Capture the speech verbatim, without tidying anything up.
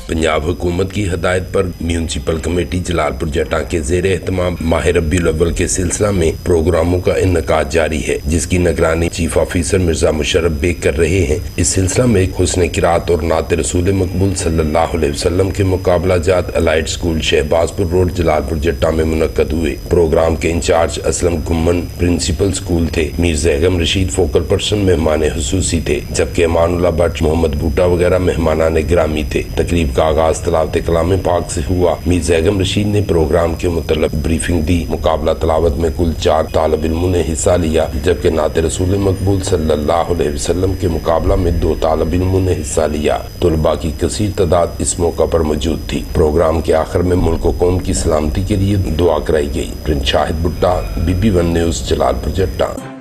पंजाब हुकूमत की हदायत पर म्यूनसिपल कमेटी जलालपुर जटा के ज़ेरे एहतमाम माह रब्बीउल अव्वल के सिलसिला में प्रोग्रामों का इन्नेकाद जारी है, जिसकी निगरानी चीफ ऑफिसर मिर्जा मुशर्रफ बेग कर रहे हैं। इस सिलसिला में हुस्न किरात और नात रसूल मकबूल सल्लल्लाहु अलैहि वसल्लम के मुकाबला जात allied school Shahbazpur road Jalalpur Jatta में मुनक्कद हुए। प्रोग्राम के incharge Aslam Gumman principal school थे। मीर एगम रशीद फोकल पर्सन मेहमान हुसूसी थे, जबकि अमानुल्लाह भट्ट, मोहम्मद बूटा वगैरह मेहमानाने गिरामी थे। तकरीब का आगाज तलावत कलाम पाक से हुआ। मीर एगम रशीद ने प्रोग्राम के मुतल्लिक़ ब्रीफिंग दी। मुकाबला तलावत में कुल चार तालिब इल्मों ने हिस्सा लिया, जबकि नात रसूल मकबूल सल्लल्लाहु अलैहि वसल्लम के मुकाबला में दो तालिब इल्मों ने हिस्सा लिया। तुलबा की कसीर तादाद इस मौका पर मौजूद थी। प्रोग्राम के आखिर में मुल्क व कौम की सलामती के लिए दुआ कराई गई। प्रिंस शाहिद भुट्टा, बीबी वन न्यूज़, जलालपुर जटा।